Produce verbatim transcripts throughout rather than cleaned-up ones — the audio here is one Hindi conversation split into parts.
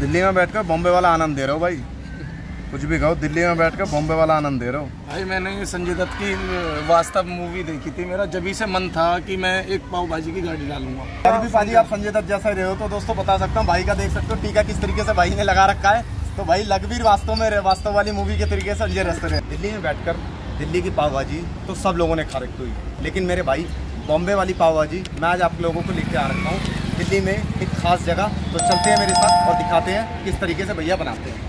दिल्ली में बैठकर बॉम्बे वाला आनंद दे रहे हो भाई, कुछ भी कहो, दिल्ली में बैठकर बॉम्बे वाला आनंद दे रहे हो भाई। मैंने संजय दत्त की वास्तव मूवी देखी थी, मेरा जभी से मन था कि मैं एक पाव भाजी की गाड़ी डालूंगा। अगर भी पाजी आप संजय दत्त जैसा रहे हो तो दोस्तों बता सकता हूँ, भाई का देख सकते हो टीका किस तरीके से भाई ने लगा रखा है। तो भाई लगवीर वास्तव में वास्तव वाली मूवी के तरीके से संजय रस्ते रहे। दिल्ली में बैठकर दिल्ली की पाव भाजी तो सब लोगों ने खा रखी हुई, लेकिन मेरे भाई बॉम्बे वाली पाव भाजी मैं आज आप लोगों को लेके आ रखा हूँ दिल्ली में एक खास जगह। तो चलते हैं मेरे साथ और दिखाते हैं किस तरीके से भैया बनाते हैं।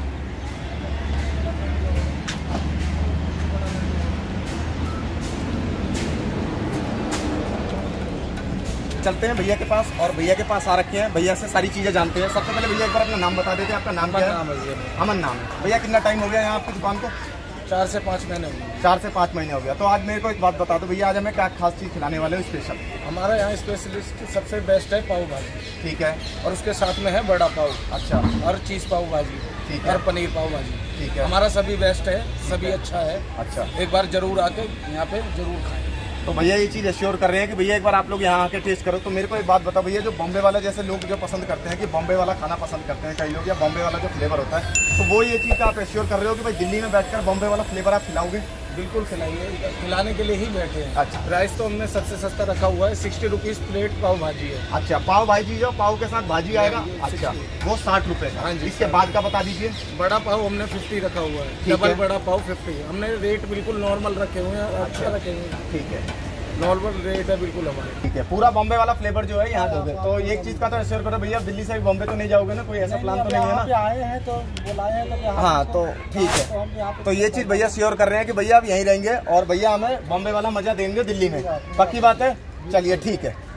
चलते हैं भैया के पास और भैया के पास आ रखे हैं, भैया से सारी चीज़ें जानते हैं। सबसे पहले भैया एक बार अपना नाम बता देते हैं। आपका नाम क्या है? अमन नाम है। भैया कितना टाइम हो गया यहाँ आपकी दुकान को? चार से पाँच महीने हो गए। चार से पाँच महीने हो गया। तो आज मेरे को एक बात बता दो भैया, आज हमें क्या खास चीज़ खिलाने वाले हो स्पेशल? हमारा यहाँ स्पेशलिस्ट सबसे बेस्ट है पाव भाजी। ठीक है। और उसके साथ में है बड़ा पाव। अच्छा। और चीज़ पाव भाजी। ठीक है। और पनीर पाव भाजी। ठीक है। हमारा सभी बेस्ट है, सभी अच्छा है। अच्छा, एक बार जरूर आके यहाँ पे जरूर खाएं। तो भैया ये चीज़ एश्योर कर रहे हैं कि भैया एक बार आप लोग यहाँ आके टेस्ट करो। तो मेरे को एक बात बताओ भैया, जो बॉम्बे वाला जैसे लोग जो पसंद करते हैं कि बॉम्बे वाला खाना पसंद करते हैं कई लोग, या बॉम्बे वाला जो फ्लेवर होता है, तो वो ये चीज़ आप एश्योर कर रहे हो कि भाई दिल्ली में बैठकर बॉम्बे वाला फ्लेवर आप खिलाओगे? बिल्कुल खिलाइए, खिलाने के लिए ही बैठे हैं। अच्छा। प्राइस तो हमने सबसे सस्ता रखा हुआ है, सिक्सटी रुपीज़ प्लेट पाव भाजी है। अच्छा, पाव भाजी जो पाव के साथ भाजी आएगा, अच्छा वो साठ रुपये का। हाँ जी। इसके बाद का बता दीजिए। बड़ा पाव हमने फिफ्टी रखा हुआ है, डबल बड़ा पाव फिफ्टी। हमने रेट बिल्कुल नॉर्मल रखे हुए हैं, अच्छा रखे हुए हैं। ठीक है, नॉर्मल रेट है बिल्कुल हमारे। ठीक है। पूरा बॉम्बे वाला फ्लेवर जो है यहाँ दोगे। तो एक चीज़ का तो एश्योर करो भैया, दिल्ली से बॉम्बे तो नहीं जाओगे ना? कोई ऐसा प्लान तो नहीं है ना? आए हैं तो बुलाए हैं तो हाँ, तो ठीक है। तो ये चीज़ भैया श्योर कर रहे हैं कि भैया आप यहीं रहेंगे और भैया हमें बॉम्बे वाला मजा देंगे दिल्ली में। पक्की बात है? चलिए ठीक है।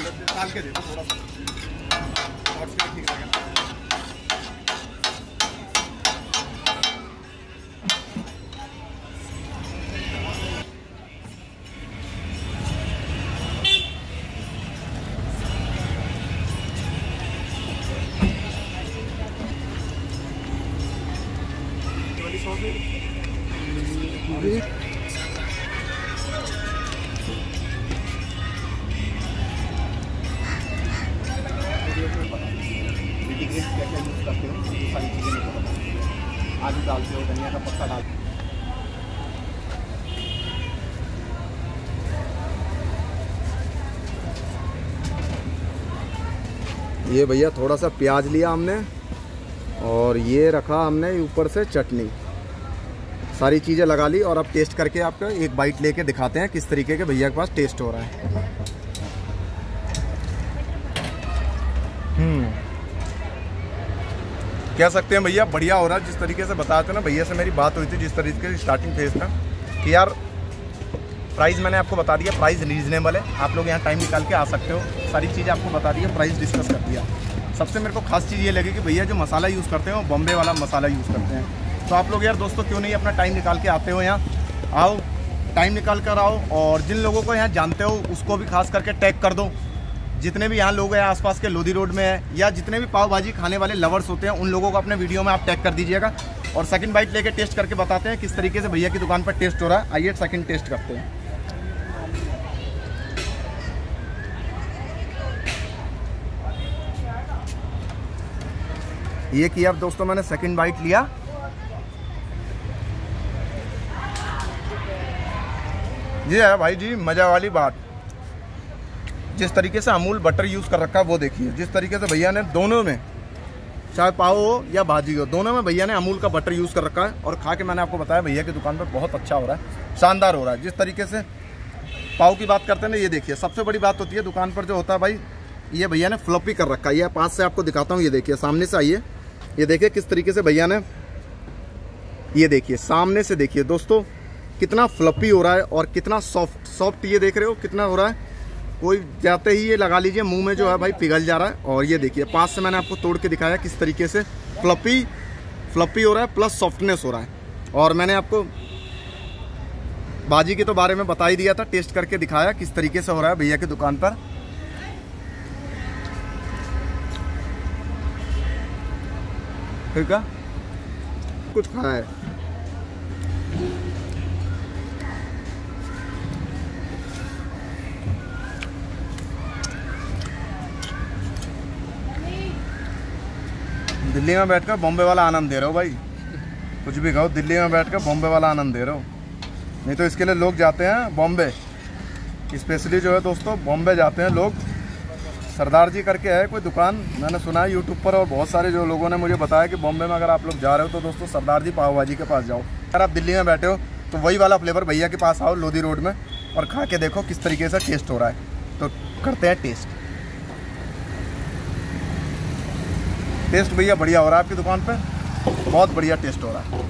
क्या क्या यूज़ करते हो ये सारी चीज़ें नहीं पता। आलू डालते हो, धनिया का पत्ता डालते हो। ये भैया थोड़ा सा प्याज लिया हमने और ये रखा हमने ऊपर से चटनी, सारी चीज़ें लगा ली। और अब टेस्ट करके आपको एक बाइट लेके दिखाते हैं किस तरीके के भैया के पास टेस्ट हो रहा है। हम्म कह सकते हैं भैया बढ़िया हो रहा है। जिस तरीके से बताते हैं ना, भैया से मेरी बात हुई थी जिस तरीके से स्टार्टिंग फेज था कि यार प्राइस मैंने आपको बता दिया, प्राइस रीजनेबल है, आप लोग यहाँ टाइम निकाल के आ सकते हो। सारी चीज़ें आपको बता दी है, प्राइस डिस्कस कर दिया। सबसे मेरे को खास चीज़ ये लगी कि भैया जो मसाला यूज़ करते हैं वो बॉम्बे वाला मसाला यूज़ करते हैं। तो आप लोग यार दोस्तों क्यों नहीं अपना टाइम निकाल के आते हो यहाँ, आओ टाइम निकाल कर आओ। और जिन लोगों को यहाँ जानते हो उसको भी खास करके टैग कर दो। जितने भी यहाँ लोग हैं आसपास के लोधी रोड में है, या जितने भी पाव भाजी खाने वाले लवर्स होते हैं, उन लोगों को अपने वीडियो में आप टैग कर दीजिएगा। और सेकंड बाइट लेके टेस्ट करके बताते हैं किस तरीके से भैया की दुकान पर टेस्ट हो रहा है। आइए सेकंड टेस्ट करते हैं। ये किया अब दोस्तों मैंने सेकंड बाइट लिया। जी है भाई जी, मज़ा वाली बात। जिस तरीके से अमूल बटर यूज़ कर रखा है वो देखिए। जिस तरीके से भैया ने दोनों में, चाहे पाव हो या भाजी हो, दोनों में भैया ने अमूल का बटर यूज़ कर रखा है। और खा के मैंने आपको बताया भैया की दुकान पर बहुत अच्छा हो रहा है, शानदार हो रहा है। जिस तरीके से पाव की बात करते हैं ना, ये देखिए सबसे बड़ी बात होती है दुकान पर जो होता है भाई, ये भैया ने फ्लॉपी कर रखा है। ये पास से आपको दिखाता हूँ, ये देखिए सामने से आइए, ये देखिए किस तरीके से भैया ने, ये देखिए सामने से देखिए दोस्तों कितना फ्लफी हो रहा है और कितना सॉफ्ट सॉफ्ट, ये देख रहे हो कितना हो रहा है। कोई जाते ही ये लगा लीजिए मुंह में जो है भाई पिघल जा रहा है। और ये देखिए पास से मैंने आपको तोड़ के दिखाया किस तरीके से फ्लफी फ्लफी हो रहा है प्लस सॉफ्टनेस हो रहा है। और मैंने आपको भाजी के तो बारे में बता ही दिया था, टेस्ट करके दिखाया किस तरीके से हो रहा है भैया की दुकान पर। ठीक है, कुछ खाया है। दिल्ली में बैठकर बॉम्बे वाला आनंद दे रहे हो भाई, कुछ भी कहो, दिल्ली में बैठकर बॉम्बे वाला आनंद दे रहे हो। नहीं तो इसके लिए लोग जाते हैं बॉम्बे, स्पेशली जो है दोस्तों बॉम्बे जाते हैं लोग। सरदार जी करके है कोई दुकान, मैंने सुना है यूट्यूब पर, और बहुत सारे जो लोगों ने मुझे बताया कि बॉम्बे में अगर आप लोग जा रहे हो तो दोस्तों सरदार जी पाव भाजी के पास जाओ। अगर आप दिल्ली में बैठे हो तो वही वाला फ्लेवर भैया के पास आओ लोधी रोड में, और खा के देखो किस तरीके से टेस्ट हो रहा है। तो करते हैं टेस्ट। टेस्ट भैया बढ़िया हो रहा है आपकी दुकान पे, बहुत बढ़िया टेस्ट हो रहा है।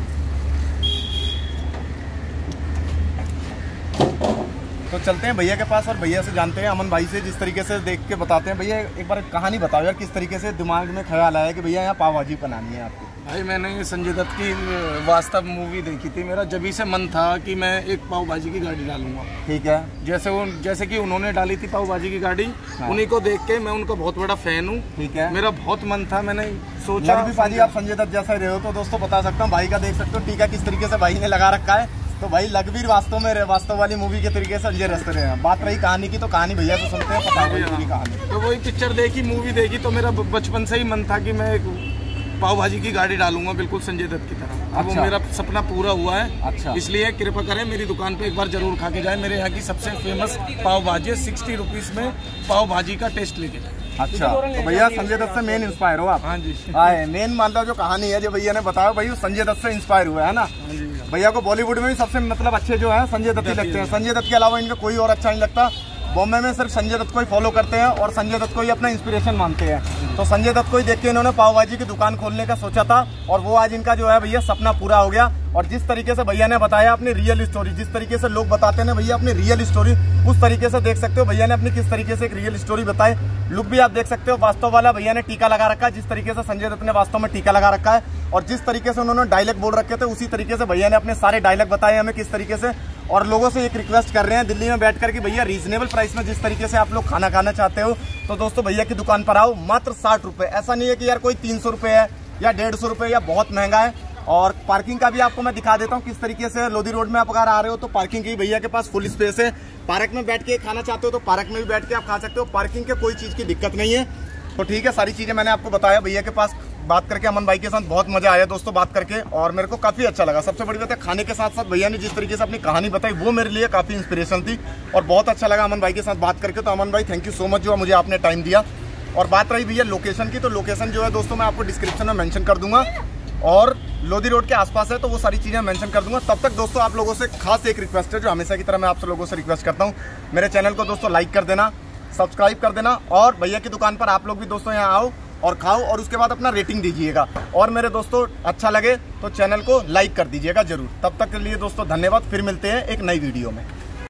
तो चलते हैं भैया के पास और भैया से जानते हैं, अमन भाई से, जिस तरीके से देख के बताते हैं। भैया एक बार कहानी बताओ यार, किस तरीके से दिमाग में ख्याल आया कि भैया यहाँ पाव भाजी बनानी है आपको? भाई मैंने ये संजय दत्त की वास्तव मूवी देखी थी, मेरा जब से मन था कि मैं एक पाव भाजी की गाड़ी डालूंगा। ठीक है। जैसे वो जैसे कि उन्होंने डाली थी पाव भाजी की गाड़ी, हाँ। उन्हीं को देख के मैं उनका बहुत बड़ा फैन हूँ। ठीक है। मेरा बहुत मन था, मैंने सोचा भी भाजी आप संजय दत्त जैसा रहे हो तो दोस्तों बता सकता हूँ, भाई का देख सकते हो टीका किस तरीके से भाई ने लगा रखा है। तो भाई लगभग वास्तव में वास्तव वाली मूवी के तरीके से संजय दत्त रहे हैं। बात रही कहानी की, तो कहानी भैया से सुनते हैं, पता है पूरी कहानी। तो वही पिक्चर देखी, मूवी देखी, तो मेरा बचपन से ही मन था कि मैं पाव भाजी की गाड़ी डालूंगा बिल्कुल संजय दत्त की तरह। अब अच्छा। वो मेरा सपना पूरा हुआ है। अच्छा। इसलिए कृपा करें मेरी दुकान पे एक बार जरूर खा के जाए। मेरे यहाँ की सबसे फेमस पाव भाजी है, सिक्सटी रुपीज में पाव भाजी का टेस्ट लेके जाए। अच्छा, तो भैया संजय दत्त से मेन इंस्पायर हो आप? हाँ जी। आए मेन मान लो जो कहानी है जो भैया ने बताया भाई, वो संजय दत्त से इंस्पायर हुआ है ना। भैया को बॉलीवुड में भी सबसे मतलब अच्छे जो है संजय दत्त ही लगते हैं। संजय दत्त के अलावा इनका कोई और अच्छा नहीं लगता। बॉम्बे में सिर्फ संजय दत्त को ही फॉलो करते हैं और संजय दत्त को ही अपना इंस्पिरेशन मानते हैं। तो संजय दत्त को ही देख के इन्होंने पाव भाजी की दुकान खोलने का सोचा था, और वो आज इनका जो है भैया सपना पूरा हो गया। और जिस तरीके से भैया ने बताया अपनी रियल स्टोरी, जिस तरीके से लोग बताते हैं ना भैया अपनी रियल स्टोरी, उस तरीके से देख सकते हो भैया ने अपनी किस तरीके से एक रियल स्टोरी बताई। लुक भी आप देख सकते हो वास्तव वाला भैया ने टीका लगा रखा है, जिस तरीके से संजय दत्त ने वास्तव में टीका लगा रखा है। और जिस तरीके से उन्होंने डायलॉग बोल रखे थे, उसी तरीके से भैया ने अपने सारे डायलॉग बताए हमें किस तरीके से। और लोगों से एक रिक्वेस्ट कर रहे हैं दिल्ली में बैठ कर कि भैया रीजनेबल प्राइस में जिस तरीके से आप लोग खाना खाना चाहते हो, तो दोस्तों भैया की दुकान पर आओ। मात्र साठ रुपए, ऐसा नहीं है कि यार कोई तीन सौ रुपए है या डेढ़ सौ रुपए या बहुत महंगा है। और पार्किंग का भी आपको मैं दिखा देता हूँ किस तरीके से। लोधी रोड में आप अगर आ रहे हो तो पार्किंग की भैया के पास फुल स्पेस है। पार्क में बैठ के खाना चाहते हो तो पार्क में भी बैठ के आप खा सकते हो, पार्किंग के कोई चीज की दिक्कत नहीं है। तो ठीक है, सारी चीजें मैंने आपको बताया। भैया के पास बात करके अमन भाई के साथ बहुत मजा आया दोस्तों बात करके, और मेरे को काफी अच्छा लगा। सबसे बड़ी बात है खाने के साथ साथ भैया ने जिस तरीके से अपनी कहानी बताई वो मेरे लिए काफी इंस्पिरेशन थी, और बहुत अच्छा लगा अमन भाई के साथ बात करके। तो अमन भाई थैंक यू सो मच जो मुझे आपने टाइम दिया। और बात रही भैया लोकेशन की, तो लोकेशन जो है दोस्तों मैं आपको डिस्क्रिप्शन में मेंशन कर दूंगा, और लोधी रोड के आसपास है तो वो सारी चीजें मेंशन कर दूंगा। तब तक दोस्तों आप लोगों से खास एक रिक्वेस्ट है जो हमेशा की तरह मैं आप लोगों से रिक्वेस्ट करता हूँ, मेरे चैनल को दोस्तों लाइक कर देना, सब्सक्राइब कर देना, और भैया की दुकान पर आप लोग भी दोस्तों यहाँ आओ और खाओ, और उसके बाद अपना रेटिंग दीजिएगा। और मेरे दोस्तों अच्छा लगे तो चैनल को लाइक कर दीजिएगा जरूर। तब तक के लिए दोस्तों धन्यवाद, फिर मिलते हैं एक नई वीडियो में।